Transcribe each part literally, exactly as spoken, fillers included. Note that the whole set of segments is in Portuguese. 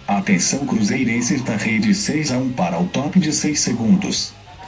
Atenção cruzeirenses da rede, seis a um para o top de seis segundos.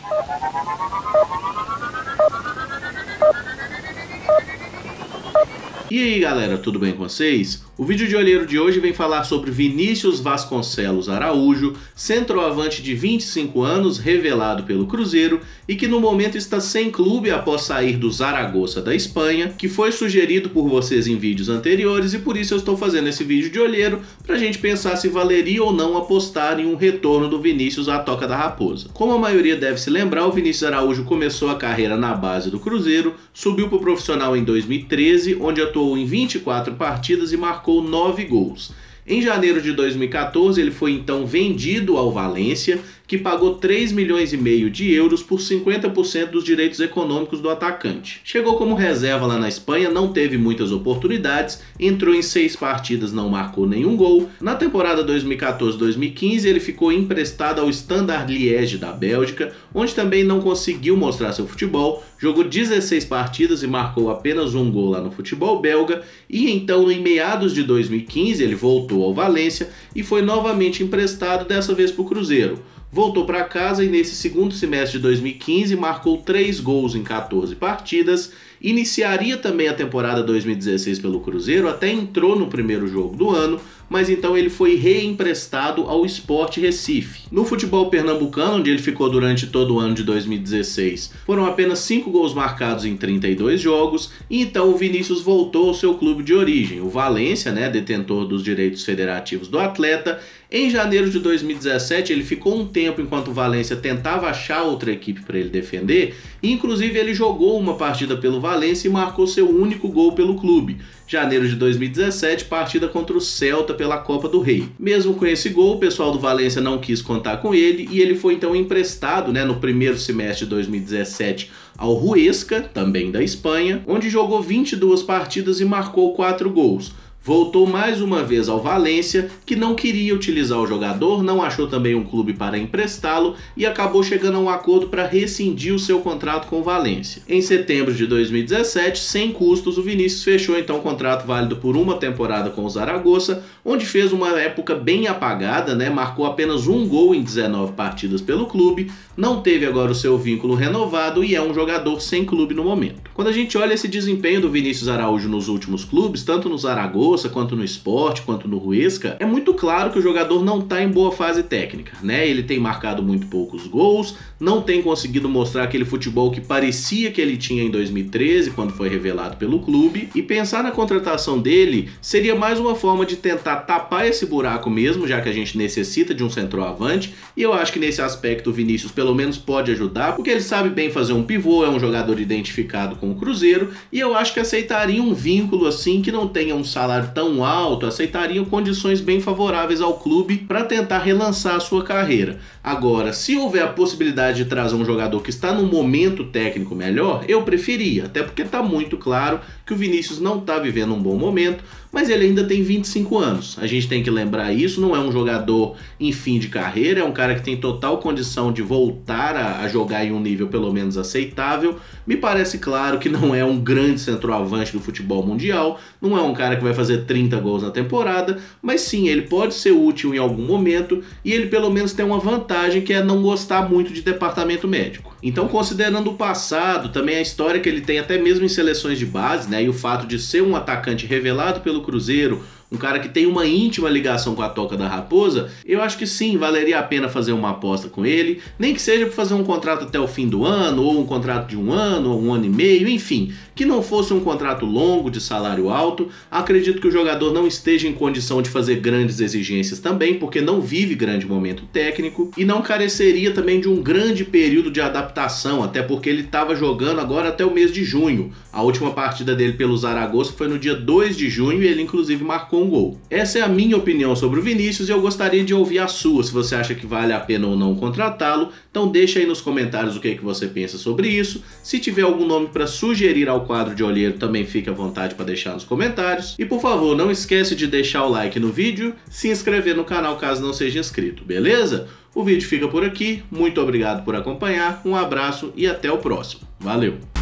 E aí galera, tudo bem com vocês? O vídeo de olheiro de hoje vem falar sobre Vinícius Vasconcelos Araújo, centroavante de vinte e cinco anos, revelado pelo Cruzeiro e que no momento está sem clube após sair do Zaragoza da Espanha, que foi sugerido por vocês em vídeos anteriores e por isso eu estou fazendo esse vídeo de olheiro para a gente pensar se valeria ou não apostar em um retorno do Vinícius à Toca da Raposa. Como a maioria deve se lembrar, o Vinícius Araújo começou a carreira na base do Cruzeiro, subiu para o profissional em dois mil e treze, onde atuou em vinte e quatro partidas e marcou nove gols. Em janeiro de dois mil e quatorze, ele foi então vendido ao Valência, que pagou três milhões e meio de euros por cinquenta por cento dos direitos econômicos do atacante. Chegou como reserva lá na Espanha, não teve muitas oportunidades, entrou em seis partidas, não marcou nenhum gol. Na temporada dois mil e quatorze dois mil e quinze, ele ficou emprestado ao Standard Liège da Bélgica, onde também não conseguiu mostrar seu futebol, jogou dezesseis partidas e marcou apenas um gol lá no futebol belga, e então em meados de dois mil e quinze ele voltou ao Valência e foi novamente emprestado, dessa vez para o Cruzeiro. Voltou para casa e nesse segundo semestre de dois mil e quinze marcou três gols em quatorze partidas, iniciaria também a temporada dois mil e dezesseis pelo Cruzeiro, até entrou no primeiro jogo do ano, mas então ele foi reemprestado ao Sport Recife. No futebol pernambucano, onde ele ficou durante todo o ano de dois mil e dezesseis, foram apenas cinco gols marcados em trinta e dois jogos, e então o Vinícius voltou ao seu clube de origem, o Valência, né, detentor dos direitos federativos do atleta. Em janeiro de dois mil e dezessete ele ficou um tempo enquanto o Valência tentava achar outra equipe para ele defender, e inclusive ele jogou uma partida pelo Valência e marcou seu único gol pelo clube. Janeiro de dois mil e dezessete, partida contra o Celta pela Copa do Rei. Mesmo com esse gol, o pessoal do Valência não quis contar com ele e ele foi então emprestado, né, no primeiro semestre de dois mil e dezessete ao Huesca, também da Espanha, onde jogou vinte e duas partidas e marcou quatro gols. Voltou mais uma vez ao Valência, que não queria utilizar o jogador, não achou também um clube para emprestá-lo e acabou chegando a um acordo para rescindir o seu contrato com o Valência. Em setembro de dois mil e dezessete, sem custos, o Vinícius fechou então um contrato válido por uma temporada com o Zaragoza, onde fez uma época bem apagada, né? Marcou apenas um gol em dezenove partidas pelo clube, não teve agora o seu vínculo renovado e é um jogador sem clube no momento. Quando a gente olha esse desempenho do Vinícius Araújo nos últimos clubes, tanto no Zaragoza quanto no Sport, quanto no Huesca, é muito claro que o jogador não está em boa fase técnica, né? Ele tem marcado muito poucos gols, não tem conseguido mostrar aquele futebol que parecia que ele tinha em dois mil e treze, quando foi revelado pelo clube, e pensar na contratação dele seria mais uma forma de tentar tapar esse buraco mesmo, já que a gente necessita de um centroavante, e eu acho que nesse aspecto o Vinícius pelo menos pode ajudar, porque ele sabe bem fazer um pivô, é um jogador identificado com o Cruzeiro, e eu acho que aceitaria um vínculo assim que não tenha um salário tão alto, aceitariam condições bem favoráveis ao clube para tentar relançar a sua carreira. Agora, se houver a possibilidade de trazer um jogador que está num momento técnico melhor, eu preferia, até porque está muito claro que o Vinícius não está vivendo um bom momento, mas ele ainda tem vinte e cinco anos. A gente tem que lembrar isso, não é um jogador em fim de carreira, é um cara que tem total condição de voltar a, a jogar em um nível pelo menos aceitável. Me parece claro que não é um grande centroavante do futebol mundial, não é um cara que vai fazer trinta gols na temporada, mas sim, ele pode ser útil em algum momento e ele pelo menos tem uma vantagem, que é não gostar muito de departamento médico. Então, considerando o passado, também a história que ele tem até mesmo em seleções de base, né, e o fato de ser um atacante revelado pelo Cruzeiro, um cara que tem uma íntima ligação com a Toca da Raposa, eu acho que sim, valeria a pena fazer uma aposta com ele, nem que seja para fazer um contrato até o fim do ano, ou um contrato de um ano, ou um ano e meio, enfim, que não fosse um contrato longo de salário alto. Acredito que o jogador não esteja em condição de fazer grandes exigências também, porque não vive grande momento técnico, e não careceria também de um grande período de adaptação, até porque ele estava jogando agora até o mês de junho. A última partida dele pelo Zaragoza foi no dia dois de junho e ele inclusive marcou um gol. Essa é a minha opinião sobre o Vinícius e eu gostaria de ouvir a sua, se você acha que vale a pena ou não contratá-lo. Então deixa aí nos comentários o que, é que você pensa sobre isso. Se tiver algum nome para sugerir ao quadro de olheiro, também fique à vontade para deixar nos comentários. E por favor, não esquece de deixar o like no vídeo, se inscrever no canal caso não seja inscrito, beleza? O vídeo fica por aqui, muito obrigado por acompanhar, um abraço e até o próximo. Valeu!